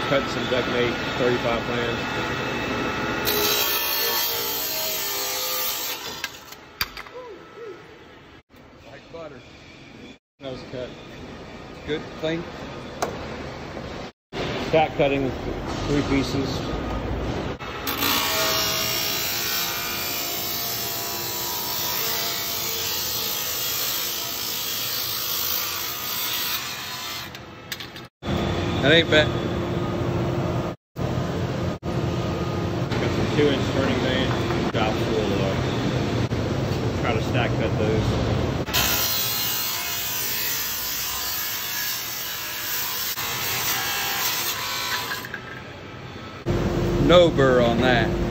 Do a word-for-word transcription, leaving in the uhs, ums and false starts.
cutting some Duck Mate thirty-five plans. Like butter. That was a cut. Good, clean. Stack cutting three pieces. That ain't bad. Got some two inch turning band. Jobs will uh, try to stack cut those. No burr on that.